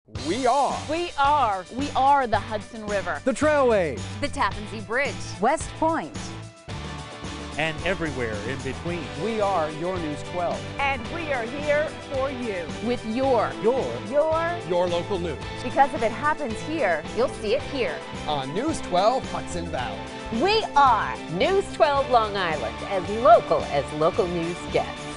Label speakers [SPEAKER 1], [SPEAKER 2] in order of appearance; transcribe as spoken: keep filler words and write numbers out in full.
[SPEAKER 1] We are
[SPEAKER 2] We are. We are the Hudson River.
[SPEAKER 1] the Trailway.
[SPEAKER 3] The Tappan Zee Bridge.
[SPEAKER 4] West Point.
[SPEAKER 5] And everywhere in between.
[SPEAKER 1] We are your News twelve.
[SPEAKER 2] And we are here for you. With your,
[SPEAKER 1] Your,
[SPEAKER 2] your,
[SPEAKER 1] your local news
[SPEAKER 3] Because if it happens here, you'll see it here.
[SPEAKER 1] on News twelve Hudson Valley.
[SPEAKER 6] We are News twelve Long Island, as local as local news gets.